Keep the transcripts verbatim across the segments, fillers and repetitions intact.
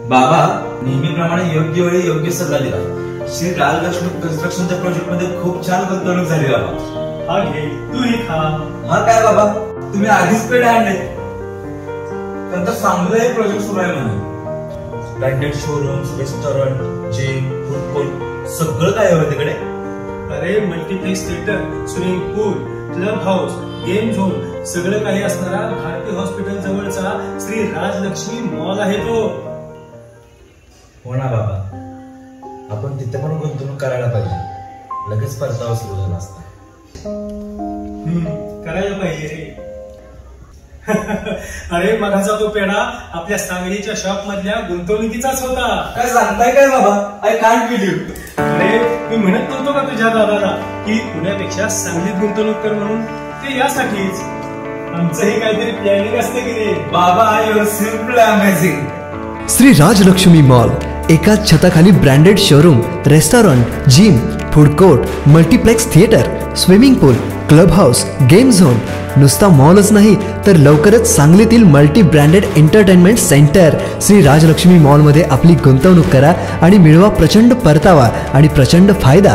बाबा नेहमीप्रमाणे योग्य वेळी योग्य सल्ला दिला. श्री राजलक्ष्मी कन्स्ट्रक्शनच्या प्रोजेक्ट मध्ये खूप छान गुंतवणूक झाली बाबा. हा घे तू ही खा. मग काय बाबा, तुम्ही आधीच पेढे आणले. त्यांचा चांगलाही प्रोजेक्ट सुरू आहे म्हणून. Branded showrooms, restaurant, gym, food court सगळं काय आहे तिकडे. अरे multiplex theatre, swimming pool, club house, game zone सगळं काही असणारा भारती हॉस्पिटल जवळचा श्री राजलक्ष्मी मॉल आहे तो. हो ना बाबा, आपण तिथे पण गुंतवणूक करायला पाहिजे. लगेच परतावा सुरू झाला असता. करायला पाहिजे रे. अरे मगाचा तो पेढा आपल्या सांगलीच्या शॉप मधल्या गुंतवणुकीचाच होता. काय सांगताय काय बाबा, आय कांट बिलीव्ह. अरे मी म्हणत नव्हतो का तुझ्या दादाला की पुण्यापेक्षा सांगलीत गुंतवणूक कर म्हणून. ते यासाठीच आमचंही काहीतरी प्लॅनिंग असते की रे. बाबा you simple amazing. Shri Rajalakshmi mall, एकाच छताखाली branded showroom, restaurant, gym, food court, multiplex theatre, swimming pool, club house, game zone. नुसता मॉलच नाही तर लवकरच सांगलीतील multi branded entertainment centre Shri Rajalakshmi मॉलमध्ये आपली गुंतवणूक करा आणि मिळवा प्रचंड परतावा आणि प्रचंड फायदा.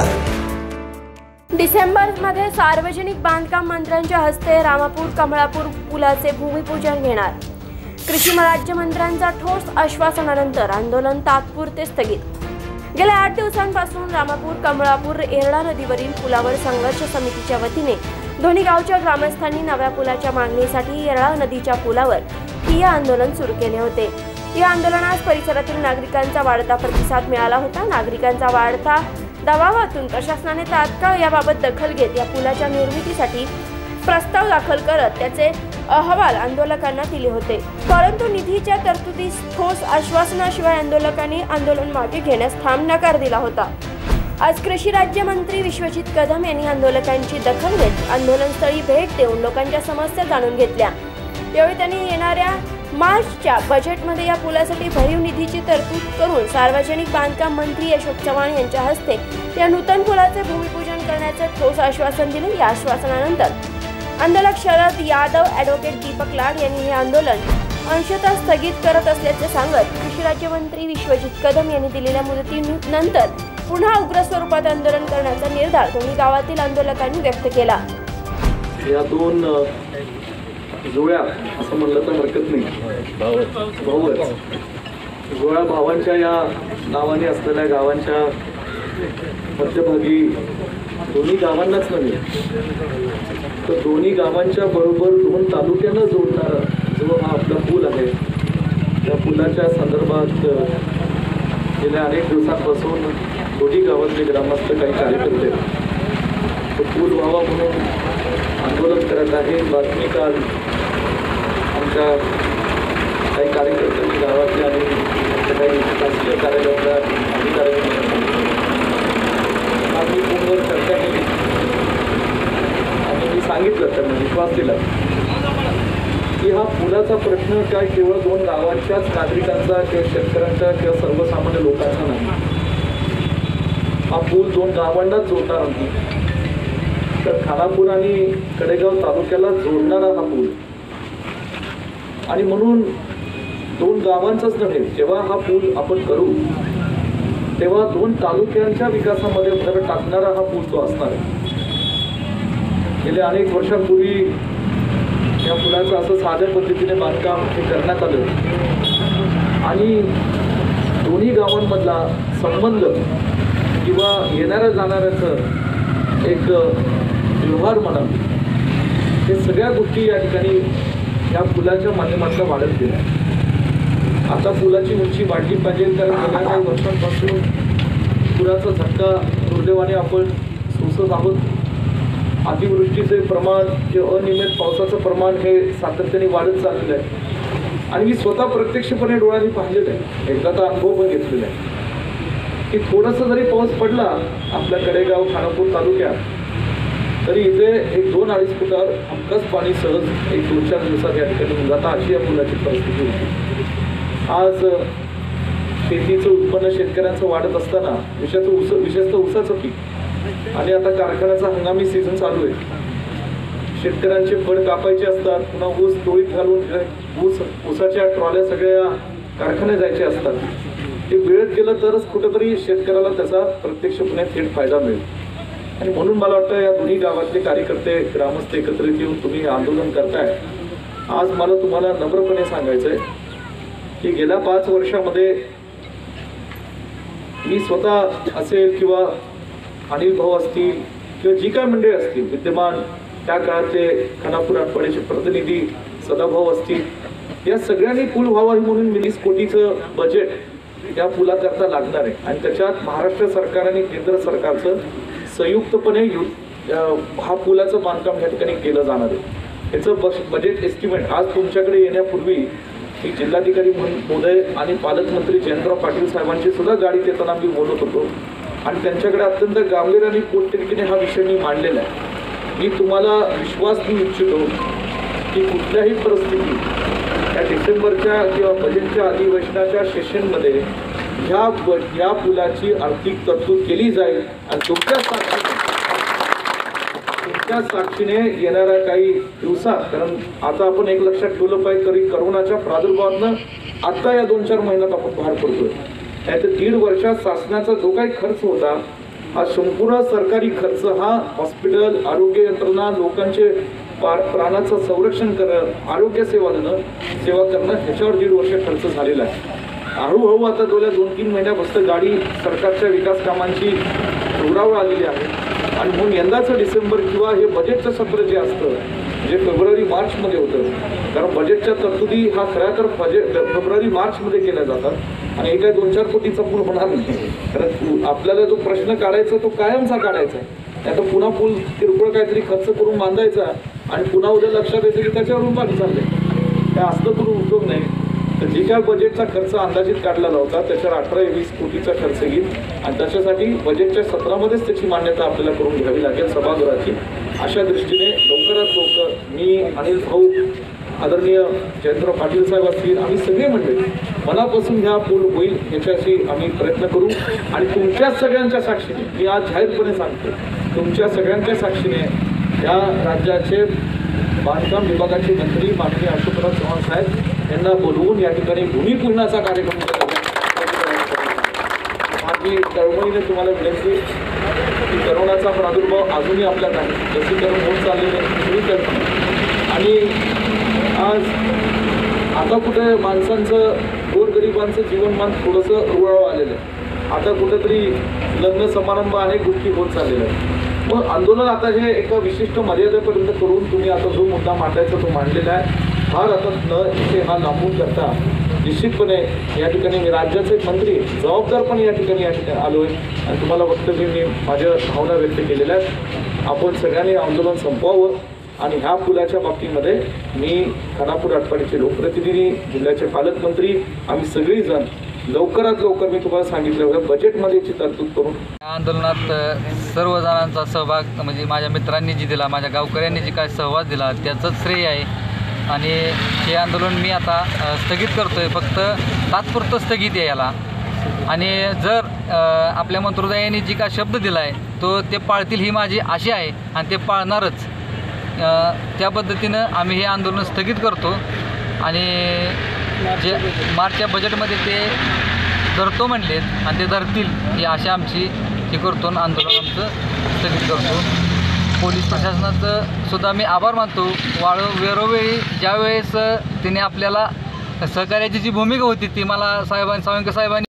डिसेंबरमध्ये सार्वजनिक बांधकाम मंत्र्यांच्या हस्ते रामापूर कमळापूर पुलाचे भूमिपूजन घेणार. कृषी राज्यमंत्र्यांचा ठोस आश्वासनानंतर आंदोलन तात्पुरते स्थगित. गेल्या आठ दिवसांपासून रामापूर कमळापूर एरडा नदीवरील पुलावर संघर्ष समितीच्या वतीने दोन्ही गावच्या ग्रामस्थांनी नव्या पुलाच्या मागणीसाठी एरडा नदीच्या पुलावर ठिय्या आंदोलन सुरू केले होते. या आंदोलनास परिसरातील नागरिकांचा वाढता प्रतिसाद मिळाला होता. नागरिकांचा वाढता दबावातून प्रशासनाने तात्काळ याबाबत दखल घेत या पुलाच्या निर्मितीसाठी प्रस्ताव दाखल करत त्याचे अहवाल आंदोलकांना दिले होते. परंतु निधीच्या तरतुदीस ठोस आश्वासनाशिवाय आंदोलकांनी आंदोलन मागे घेण्यास ठाम नकार दिला होता. आज कृषी राज्यमंत्री विश्वजित कदम यांनी आंदोलकांची दखल घेत आंदोलनस्थळी भेट देऊन लोकांच्या समस्या जाणून घेतल्या. यावेळी त्यांनी येणाऱ्या मार्चच्या बजेटमध्ये या पुलासाठी भरीव निधीची तरतूद करून सार्वजनिक बांधकाम मंत्री अशोक चव्हाण यांच्या हस्ते या नूतन पुलाचे भूमिपूजन करण्याचे ठोस आश्वासन दिले. या आश्वासनानंतर आंदोलक शरद यादव, ॲडव्होकेट दीपक लाड यांनी हे आंदोलन अंशतः स्थगित करत असल्याचे सांगत कृषी राज्यमंत्री विश्वजित कदम यांनी दिलेल्या मुदतीनंतर पुन्हा उग्र स्वरूपात आंदोलन करण्याचा निर्धार दोन्ही गावातील आंदोलकांनी व्यक्त केला. या दोन जुळ्या असं म्हणलं तर हरकत नाही, भाऊ जुळ्या भावांच्या या नावाने असलेल्या गावांच्या मध्यभागी दोन्ही गावांनाच नव्हे तर दोन्ही गावांच्या बरोबर दोन तालुक्यांना जोडणारा जो हा आपला पूल आहे, त्या पुलाच्या संदर्भात गेल्या अनेक दिवसांपासून दोन्ही गावातले ग्रामस्थ काही कार्यकर्ते तो पूल व्हावा म्हणून आंदोलन करत आहे. बातमी काल आमच्या काही कार्यकर्त्यांनी गावातल्या आणि आमच्या काही शासकीय कार्यालयातल्या अधिकाऱ्यांनी आम्ही फोनवर चर्चा केली आणि मी सांगितलं, त्यांना विश्वास दिला की हा पुलाचा प्रश्न काय केवळ दोन गावांच्याच नागरिकांचा किंवा शेतकऱ्यांचा किंवा सर्वसामान्य लोकांचा नाही. हा पूल दोन गावांनाच जोडणार नाही तर खानापूर आणि कडेगाव तालुक्याला जोडणारा हा पूल आणि म्हणून दोन गावांचाच नव्हे, जेव्हा हा पूल आपण करू तेव्हा दोन तालुक्यांच्या विकासामध्ये भर टाकणारा हा पूल तो असणार आहे. गेल्या अनेक वर्षांपूर्वी या पुलाचं असं साध्या पद्धतीने बांधकाम हे करण्यात आलं आणि दोन्ही गावांमधला संबंध किंवा येणाऱ्या जाणाऱ्याचं एक व्यवहार म्हणा हे सगळ्या गोष्टी या ठिकाणी या पुलाच्या माध्यमातून वाढत गेल्या. आता पुलाची उंची वाढली पाहिजे कारण गेल्या काही वर्षांपासून पुराचा झटका दुर्दैवाने आपण सोसत आहोत. अतिवृष्टीचे प्रमाण किंवा अनियमित पावसाचं प्रमाण हे सातत्याने वाढत चाललेलं आहे आणि मी स्वतः प्रत्यक्षपणे डोळ्यांनी पाहिलेलं आहे, एकदाचा अनुभव पण घेतलेला आहे की थोडासा जरी पाऊस पडला आपल्या कडेगाव खानापूर तालुक्यात तरी इथे एक दोन अडीच फुटावर हमखास पाणी सहज एक दोन चार दिवसात या ठिकाणी होऊन जातं, अशी या पुलाची परिस्थिती होती. आज शेतीचं उत्पन्न शेतकऱ्यांचं वाढत असताना विशेषतः ऊस विशेषतः ऊसाचं पीक आणि आता कारखान्याचा हंगामी सीझन चालू आहे. शेतकऱ्यांचे फळ कापायचे असतात, पुन्हा ऊस टोळीत घालून ऊस ऊसाच्या ट्रॉल्या सगळ्या कारखाने जायचे असतात, ते वेळेत गेलं तरच कुठेतरी शेतकऱ्याला त्याचा प्रत्यक्षपणे थेट फायदा मिळेल. आणि म्हणून मला वाटतं या दोन्ही गावातले कार्यकर्ते ग्रामस्थ एकत्रित येऊन तुम्ही हे आंदोलन करताय. आज मला तुम्हाला नम्रपणे सांगायचंय की गेल्या पाच वर्षामध्ये मी स्वतः असेल किंवा अनिल भाऊ असतील किंवा जी काय मंडळी असतील विद्यमान त्या काळातले खानापूर आठवड्याचे प्रतिनिधी सदाभाऊ असतील, या सगळ्यांनी पूल व्हावा म्हणून वीस कोटीचं बजेट या पुलाकरता लागणार आहे. आणि त्याच्यात महाराष्ट्र सरकार आणि केंद्र सरकारचं संयुक्तपणे हा पुलाचं बांधकाम या ठिकाणी केलं जाणार आहे. याचं बजेट एस्टिमेट आज तुमच्याकडे येण्यापूर्वी की जिल्हाधिकारी महोदय आणि पालकमंत्री जयंतराव पाटील साहेबांची सुद्धा गाडीत येताना मी बोलत होतो आणि त्यांच्याकडे अत्यंत गांभीर्याने पोटतिडकीने हा विषय मी मांडलेला आहे. मी तुम्हाला विश्वास देऊ इच्छितो की कुठल्याही परिस्थितीत या डिसेंबरच्या किंवा बजेटच्या अधिवेशनाच्या सेशनमध्ये ह्या या पुलाची आर्थिक तरतूद केली जाईल आणि तुमच्या साक्षीने तुमच्या साक्षीने येणाऱ्या काही दिवसात, कारण आता आपण एक लक्षात ठेवलं पाहिजे तरी करोनाच्या प्रादुर्भावानं आता या दोन चार महिन्यात आपण बाहेर पडतोय. नाहीतर दीड वर्षात शासनाचा जो काही खर्च होता हा संपूर्ण सरकारी खर्च हा हॉस्पिटल, आरोग्य यंत्रणा, लोकांचे प्राणाचं संरक्षण करणं, आरोग्य सेवा देणं सेवा करणं ह्याच्यावर दीड वर्ष खर्च झालेला आहे. हळूहळू आता गेल्या दोन तीन महिन्यापासून गाडी सरकारच्या विकास कामांची जोरावर आलेली आहे. आणि म्हणून यंदाचं डिसेंबर किंवा हे बजेटचं सत्र जे असतं जे फेब्रुवारी मार्चमध्ये होतं, कारण बजेटच्या तरतुदी हा खऱ्या तर बजेट फेब्रुवारी मार्चमध्ये केल्या जातात आणि हे काय दोन चार कोटीचा पूल होणार नाही. कारण आपल्याला जो प्रश्न काढायचा तो कायमचा काढायचा आहे. आता पुन्हा पूल किरकोळ काहीतरी खर्च करून बांधायचा आणि पुन्हा उद्या लक्षात येतं की त्याच्यावरून पाणी चाललंय. काय असलं करून उपयोग नाही. तर जे काय बजेटचा खर्च अंदाजित काढलेला होता त्याच्यावर अठरा वीस कोटीचा खर्च येईल आणि त्याच्यासाठी बजेटच्या सत्रामध्येच त्याची मान्यता आपल्याला करून घ्यावी लागेल सभागृहाची. अशा दृष्टीने लवकरात लवकर मी अनिल भाऊ, आदरणीय जयंतराव पाटील साहेब असतील, आम्ही सगळे मंडळी मनापासून ह्या पूल होईल याच्याशी आम्ही प्रयत्न करू. आणि तुमच्या सगळ्यांच्या साक्षीने मी आज जाहीरपणे सांगतो, तुमच्या सगळ्यांच्या साक्षीने या राज्याचे बांधकाम विभागाचे मंत्री माननीय अशोकराव चव्हाण साहेब यांना बोलवून या ठिकाणी भूमिपूजनाचा कार्यक्रम माझी तळमळीने तुम्हाला विनंती की करोनाचा प्रादुर्भाव अजूनही आपल्यात आहे, लसीकरण होत चाललेले सुरू आणि आज आता कुठे माणसांचं गोरगरिबांचं जीवनमान थोडंसं रुळावं आलेलं आहे. आता कुठेतरी लग्न समारंभ आहे, गोष्टी होत चाललेल्या आहेत. मग आंदोलन आता हे एका विशिष्ट मर्यादेपर्यंत करून तुम्ही आता जो मुद्दा मांडायचा तो मांडलेला आहे. फार आता न इथे हा लांबून करता निश्चितपणे या ठिकाणी मी राज्याचे मंत्री जबाबदार पण या ठिकाणी या ठिकाणी आलो आहे आणि तुम्हाला वक्तव्य मी माझ्या भावना व्यक्त केलेल्या आहेत. आपण सगळ्यांनी आंदोलन संपवावं आणि ह्या पुलाच्या बाबतीमध्ये मी खानापूर आठवड्याचे लोकप्रतिनिधी, जिल्ह्याचे पालकमंत्री, आम्ही सगळीजण लवकरात लवकर मी तुम्हाला सांगितलं होतं बजेटमध्ये याची तरतूद करून या आंदोलनात सर्वजणांचा सहभाग म्हणजे माझ्या मित्रांनी जी दिला, माझ्या गावकऱ्यांनी जी काय सहभाग दिला त्याचंच श्रेय आहे. आणि हे आंदोलन मी आता स्थगित करतो आहे, फक्त तात्पुरतं स्थगित आहे याला. आणि जर आपल्या मंत्रोदयाने जी काय शब्द दिला आहे तो ते पाळतील ही माझी आशा आहे आणि ते पाळणारच. त्या पद्धतीनं आम्ही हे आंदोलन स्थगित करतो आणि जे मार्चच्या बजेटमध्ये ते धरतो म्हणलेत आणि ते धरतील ही आशा आमची हे करतो आणि आंदोलन आमचं स्थगित करतो. पोलीस प्रशासनाचं सुद्धा मी आभार मानतो. वाळ वेळोवेळी ज्यावेळेस तिने आपल्याला सहकार्याची जी भूमिका होती ती मला साहेबांनी सावंत साहेबांनी